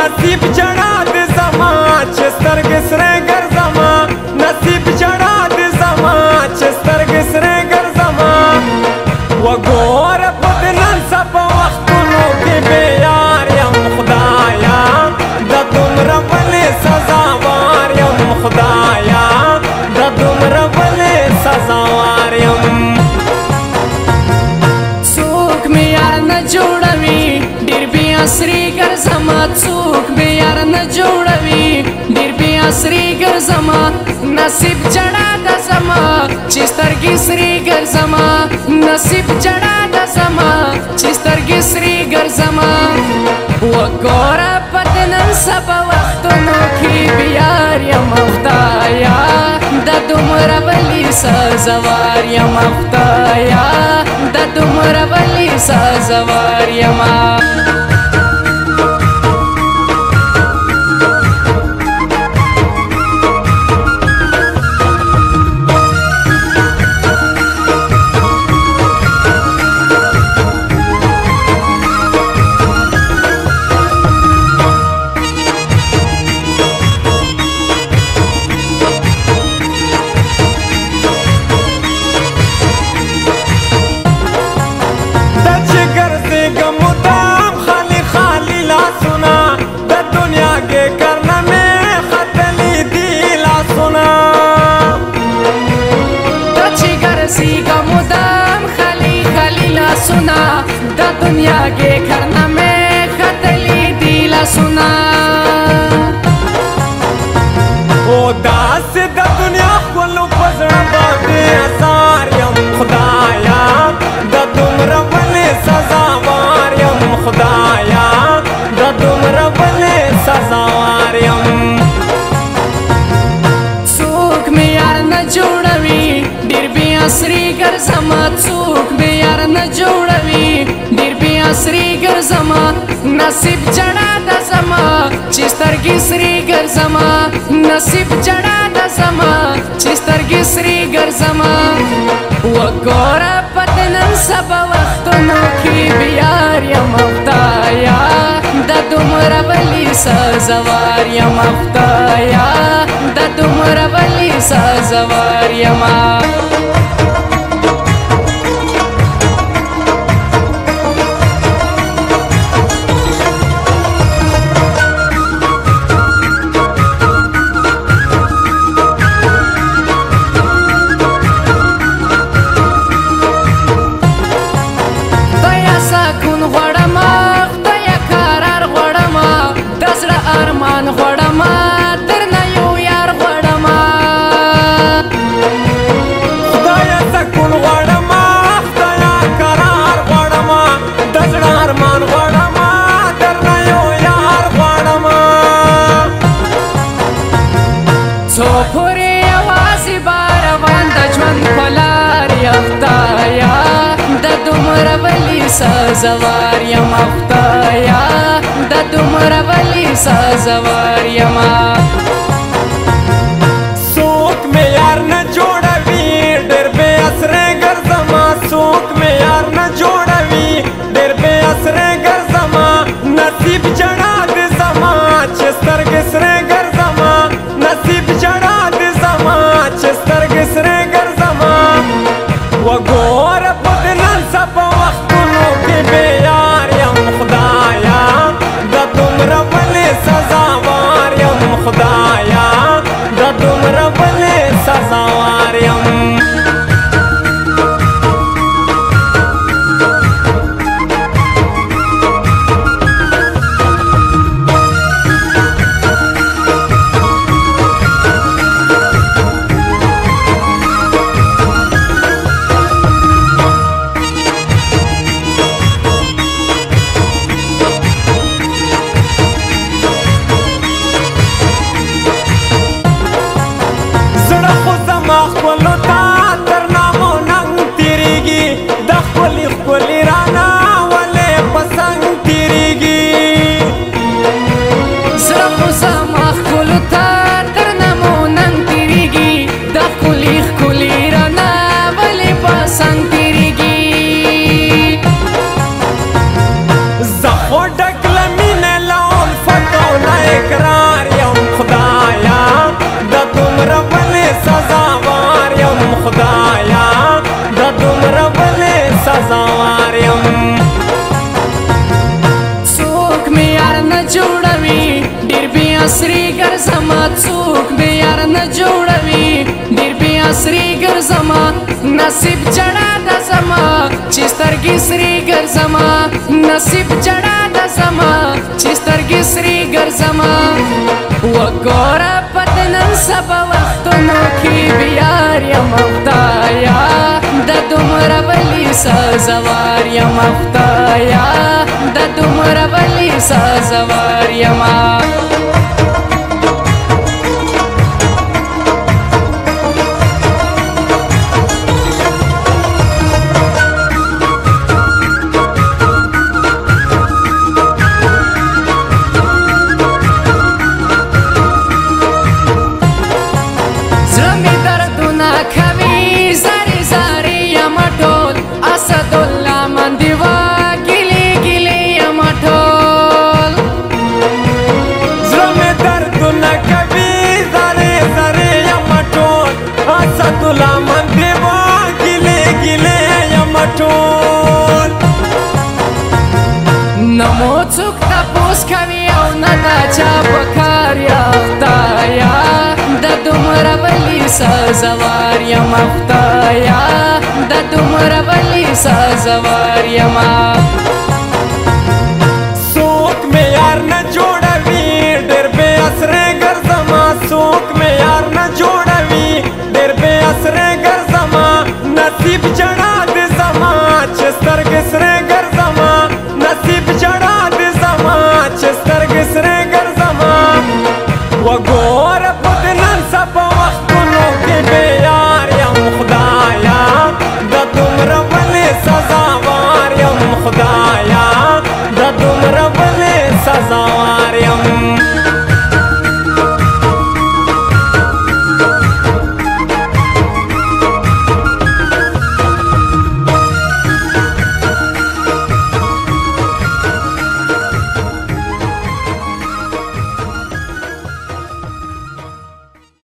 نصیب جړا د زما چې سترګې سرې ګرځما نصیب جړا د زما چې سترګې سرې ګرځما وګوره په دې نن سبا وختونو کې بې یار یم خدایا د دومره ولې سزاوار یم خدایا د دومره ولې سزاوار یم څوک مې یار نه جوړوي ډېر بې عصري ګرځمه څوک مې یار نه جوړوي ډېر بې عصري ګرځمه نصیب جړا د زما چې سترګې سرې ګرځمه نصیب جړا د زما چې سترګې سرې ګرځمه وګوره په دې نن سبا وختونو کې بې یار یم خدایا د دومره ولې سزاوار یم خدایا د دومره ولې سزاوار یم सुना द दुनिया के करना में खतली दिला सुना ओ दास द दुनिया खोलो पजड़ा बाबे आसार यम खुदाया द दुमरा वले सजावार यम खुदाया द दुमरा वले सजावार यम सुख में यार न जोड़वी ډېر بې عصري ګرځمه څوک مې یار نه جوړوي ډېر بې عصري ګرځمه نصیب جړا د زما چې سترګې سرې ګرځمه نصیب جړا د زما چې سترګې سرې ګرځمه وګوره په دې نن سبا وختونو کې بې یار یم خدایا د دومره ولې سزاوار یم خدایا د دومره ولې سزاوار یم سزاوار یم خدایا د دومره ولې سزاوار یم څوک مې یار نه جوړوي ډېر بې عصري ګرځمه څوک مې یار نه جوړوي ډېر بې عصري ګرځمه نصیب جړا د زما چې سترګې سرې ګرځمه نصیب جړا د زما چې سترګې سرې ګرځمه وګوره په دې نن سبا وختونو کې بې یار یم خدایا د دومره ولې سزاوار یم خدایا د دومره ولې سزاوار یم خپلو تا تر نامو ننګ تیریږي د خپلې ښکلې رانا ولې په څنګ تیریږي زړه خو زما ښکلو تا تر نامو ننګ تیریږي د ښکلې ښکلې رانا ولې په څنګ تیریږي زه خو ډک له مینې له الفت او څوک مې یار نه جوړوي ډېر بې عصري ګرځمه نصیب جړه ده زما چې سترګې سرې ګرځمه نصیب جړه ده زما چې سترګې سرې ګرځمه وګوره په دې نن سبا وختونو کې بیار یم خدایه د دومره ولې سازوار یم خدایه د دومره ولې سازوار یم نمو څوک تپوس کوي او نه دا چا په کار یا خدایه د دومره ولې سازوار یم خدایه د دومره ولې سازوار یم